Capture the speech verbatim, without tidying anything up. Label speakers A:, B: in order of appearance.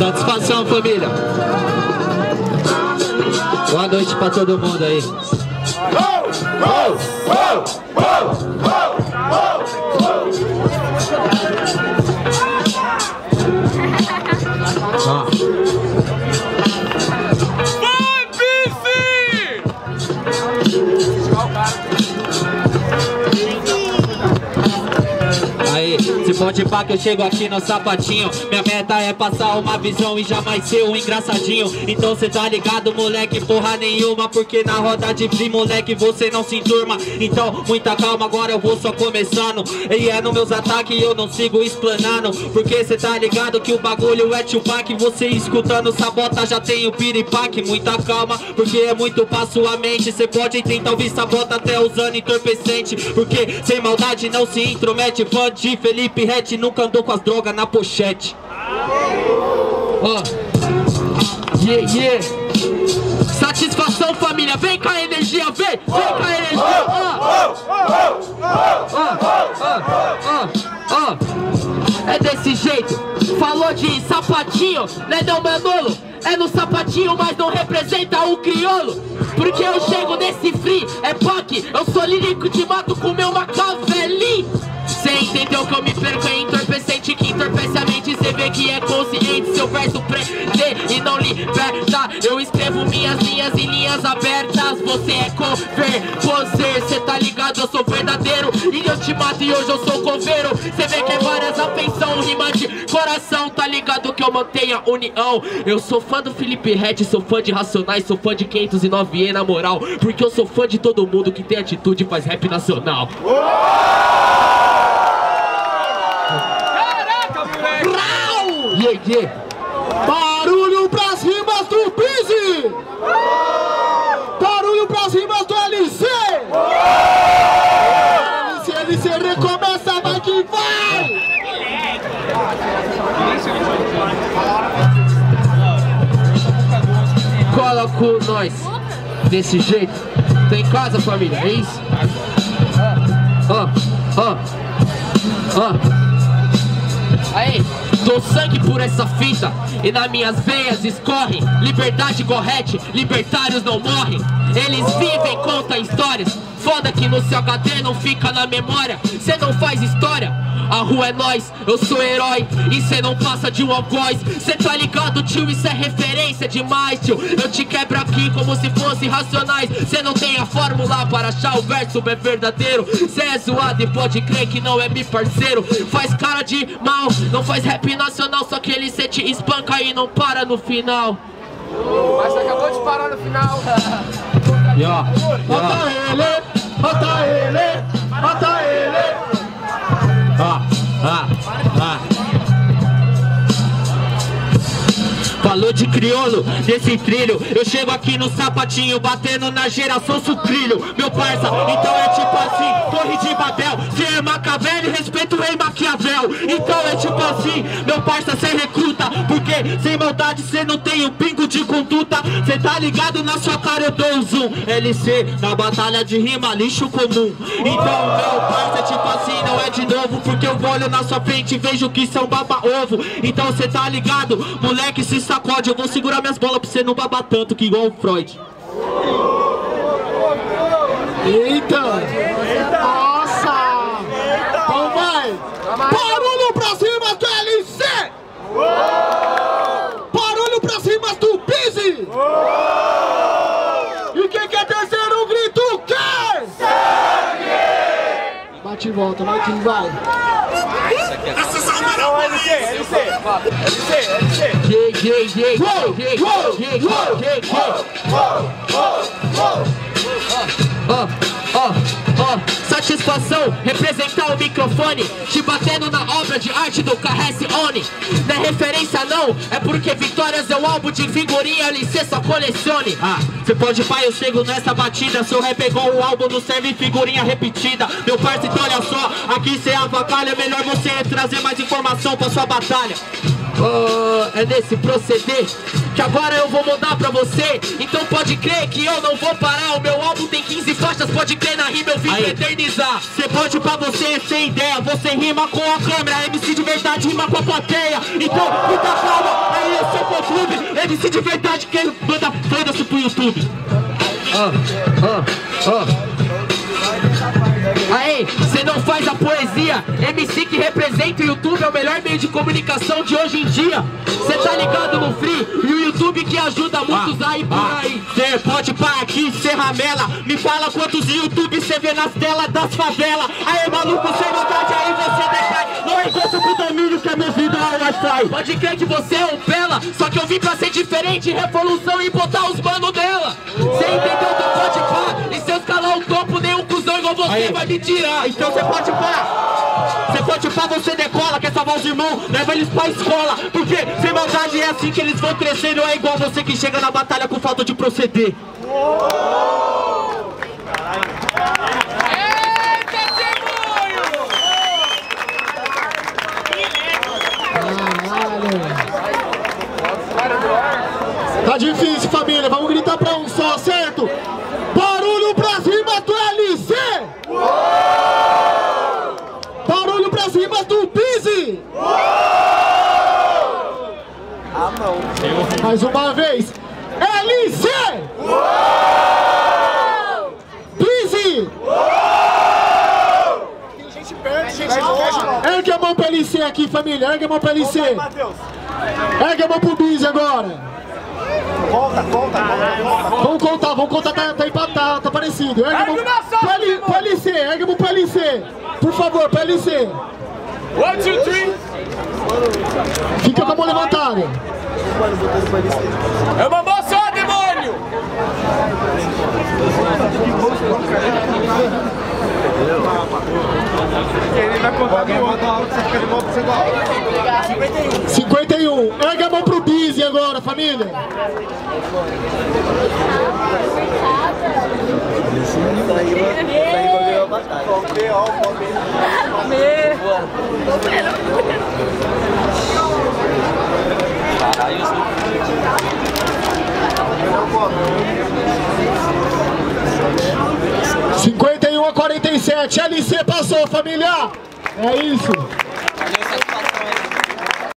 A: Satisfação, família. Boa noite pra todo mundo aí. Ah. Aí, se pode pá que eu chego aqui no sapatinho. Minha meta é passar uma visão e jamais ser um engraçadinho. Então cê tá ligado, moleque, porra nenhuma. Porque na roda de free, moleque, você não se enturma. Então, muita calma, agora eu vou só começando. E é nos meus ataques eu não sigo explanando. Porque cê tá ligado que o bagulho é Tupac. Você escutando sabota já tem o piripaque. Muita calma, porque é muito pra sua mente. Cê pode tentar ouvir sabota até usando entorpecente. Porque sem maldade não se intromete. Fã de Felipe Rett nunca andou com as drogas na pochete. Ó, oh. Yeah, yeah. Satisfação, família, vem com a energia, vem, vem com a energia. Ó, ó, ó, ó. É desse jeito. Falou de sapatinho, né não, Manolo? É no sapatinho, mas não representa o crioulo. Porque eu chego nesse free, é punk. Eu sou lírico, te mato com meu Machiavelli. Cê entendeu que eu me perco em entorpecente, que entorpece a mente, cê vê que é consciente. Seu verso prender e não liberta. Eu escrevo minhas linhas em linhas abertas. Você é cover, você, cê tá ligado, eu sou verdadeiro. E eu te mato e hoje eu sou coveiro. Cê vê que é várias afeição, rima de coração. Tá ligado que eu mantenho a união. Eu sou fã do Felipe Rett, sou fã de Racionais, sou fã de quinhentos e nove E na moral. Porque eu sou fã de todo mundo que tem atitude e faz rap nacional.
B: Caraca, moleque!
A: Brau! Yeah, yeah.
C: Barulho pras rimas do Busy! Barulho pras rimas do L C! L C, L C, recomeça, vai que vai!
A: Cola com nós desse jeito. Tá em casa, família, é isso? Ó, ó, ó. Aí, dou sangue por essa fita e nas minhas veias escorre liberdade correte, libertários não morrem. Eles vivem, contam histórias. Foda que no seu H D não fica na memória. Cê não faz história, a rua é nós, eu sou herói e cê não passa de um algoz. Cê tá ligado, tio, isso é referência demais, tio. Eu te quebro aqui como se fosse Racionais. Cê não tem a fórmula para achar o verso é verdadeiro. Cê é zoado e pode crer que não é meu parceiro. Faz cara de mal, não faz rap nacional. Só que ele cê te espanca e não para no final.
B: Mas acabou de parar no final.
A: E ó,
C: Mata ele, mata ele, mata ele!
A: ó, ó, ó. Falou de crioulo, desse trilho. Eu chego aqui no sapatinho, batendo na geração sucrilho. Meu parça, então é tipo assim, Torre de Babel. Cê é Machiavelli, respeito o rei Maquiavel. Então é tipo assim, meu parça, cê recruta. Porque sem maldade cê não tem um pingo de conduta. Cê tá ligado, na sua cara eu dou um zoom. L C, na batalha de rima, lixo comum. Então meu parça, é tipo assim, não é de novo. Porque eu olho na sua frente e vejo que são baba-ovo. Então cê tá ligado, moleque, se sacode. Eu vou segurar minhas bolas pra você não babar tanto que igual o Freud.
C: Eita! Nossa! Então vai! Barulho pra cima do L C! Barulho pra cima do Busy! E quem quer terceiro grito quer? Sangue! Bate e volta, vai que vai!
B: Não, L C, L C, L C, L C.
A: Yeah, yeah, yeah, yeah, yeah, yeah, yeah. Ó, ó, ó, satisfação representar o microfone, te batendo na obra de arte do Carrece Oni. Não é referência não, é porque Vitórias é um álbum de figurinha, L C só colecione. Ah, cê pode pai, eu chego nessa batida. Seu rap é igual o álbum, não serve figurinha repetida. Meu parceiro, então olha só, aqui cê avacalha. É melhor você trazer mais informação pra sua batalha. Oh, é nesse proceder que agora eu vou mandar pra você. Então pode crer que eu não vou parar. O meu álbum tem quinze faixas, pode crer na rima eu vim pra eternizar.
C: Cê pode pra você sem ideia, você rima com a câmera, M C de verdade rima com a plateia. Então, muita calma, aí eu sou fã clube, M C de verdade quem manda foda-se pro YouTube.
A: Ah, ah, ah. Aí, cê não faz a poesia. M C que representa o YouTube é o melhor meio de comunicação de hoje em dia. Cê tá ligado no Free e o YouTube que ajuda muitos ah, aí por ah, aí.
C: Cê pode pá aqui, cê ramela. Me fala quantos YouTube cê vê nas telas das favelas. Aí maluco, sem vontade aí você decai. Não é igual pro domínio que é meu vida ao Wi-Fi.
A: Pode crer que você é um pela, só que eu vim pra ser diferente, revolução e botar os manos dela. Cê entendeu? Então pode pá, e se eu escalar o topo, nem um cuzão igual você aí vai me tirar.
C: Então cê pode pá, cê pode pá, você decola. Quer salvar os irmãos, leva eles pra escola. Porque sem maldade é assim que eles vão crescer. Não é igual você que chega na batalha com falta de proceder.
D: Tá difícil, família, vamos gritar pra um só, certo? Barulho pra cima do L C! Uou! Barulho pra cima do Busy!
B: Ah, não.
D: Mais uma vez! L C! Uou! Busy!
B: Uou! Tem gente perto, gente longe.
D: Ergue a mão pra L C aqui, família, ergue a mão pra L C! Ergue a mão pro Busy agora!
B: Conta, conta, conta.
D: Vamos contar, vamos contar, tá, tá empatado, tá parecido. Ergue a mão pro L C, ergue a mão pro L C. Por favor, pro L C.
B: One, two, three.
D: Fica com a mão levantada.
B: É uma moça, demônio! Ele vai contar no outro, você fica de volta, você gosta.
D: cinquenta e um. Ergue a mão pro Busy agora, família. cinquenta e um a quarenta e sete. L C passou, família. É isso.